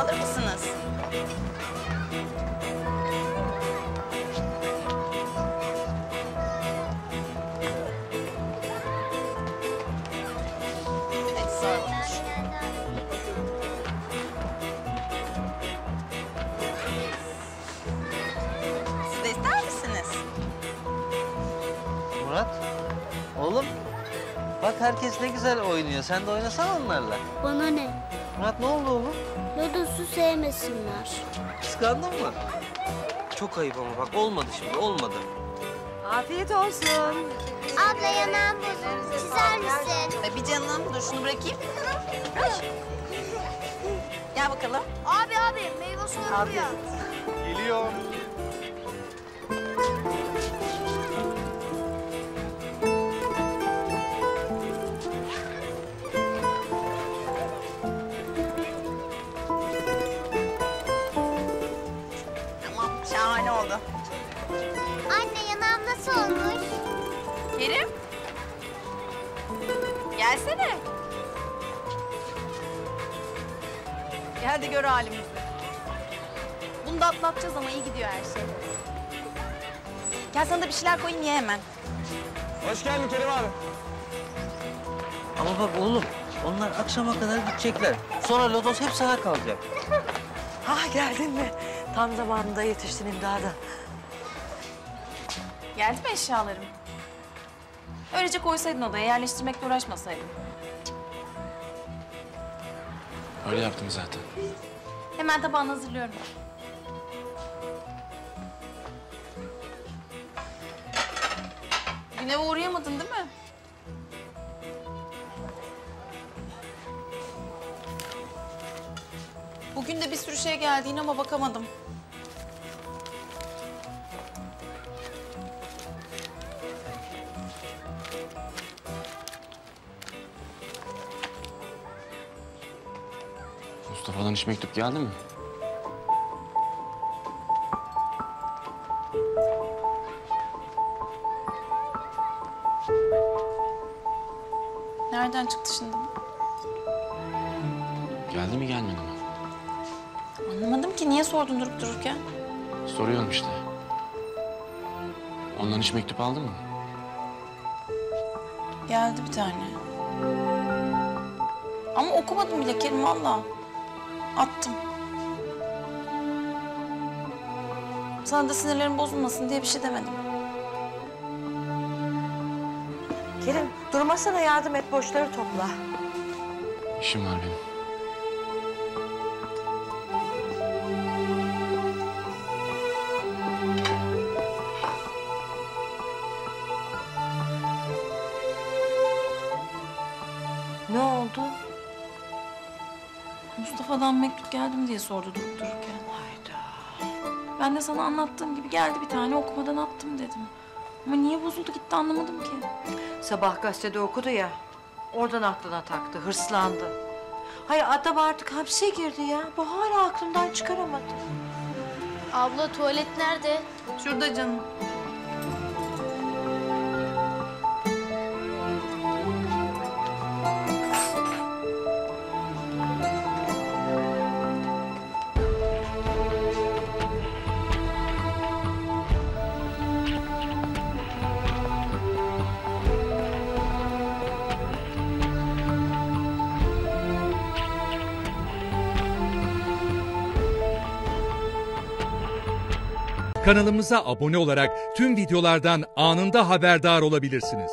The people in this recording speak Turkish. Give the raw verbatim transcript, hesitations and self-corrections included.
alır mısınız? Hadi sağ olun. Siz de ister misiniz? Murat, oğlum. Bak herkes ne güzel oynuyor. Sen de oynasana onlarla. Bana ne? Murat ne oldu oğlum? Lodosu sevmesinler. Kıskandın mı? Çok ayıp ama bak olmadı şimdi olmadı. Afiyet olsun. Abla yanağım bozuldu. Çizer misin? E, bir canım, dur şunu bırakayım. Gel bakalım. Abi abi meyve suyu buraya. Geliyor. Tamam, şahane oldu. Anne yanağım nasıl olmuş? Kerim. Gelsene. Gel de gör halimizi. Bunu da atlatacağız ama iyi gidiyor her şey. Gel sana da bir şeyler koyayım ye hemen. Hoş geldin Kerim abi. Ama bak oğlum onlar akşama kadar gidecekler. Sonra lodos hep sana kalacak. Ah geldin mi? Tam zamanında yetiştin imdada. Geldi mi eşyalarım? Öylece koysaydın odaya, yerleştirmekle uğraşmasaydın. Öyle yaptım zaten. Hemen tabağını hazırlıyorum. Dün eve uğrayamadın değil mi? Bugün de bir sürü şey geldi yine ama bakamadım. Mustafa'dan hiç mektup geldi mi? Nereden çıktı şimdi bu? Geldi mi gelmedi mi? Anlamadım ki niye sordun durup dururken? Soruyorum işte. Ondan hiç mektup aldın mı? Geldi bir tane. Ama okumadım bile Kerim valla. Attım. Sana da sinirlerim bozulmasın diye bir şey demedim. Kerim durmasana yardım et boşları topla. İşim var benim. Ne oldu? Mustafa'dan mektup geldi mi diye sordu durup dururken. Hayda. Ben de sana anlattığım gibi geldi bir tane okumadan attım dedim. Ama niye bozuldu gitti anlamadım ki. Sabah gazetede okudu ya. Oradan aklına taktı, hırslandı. Hayır adam artık hapse girdi ya. Bu hala aklından çıkaramadı. Abla tuvalet nerede? Şurada canım. Kanalımıza abone olarak tüm videolardan anında haberdar olabilirsiniz.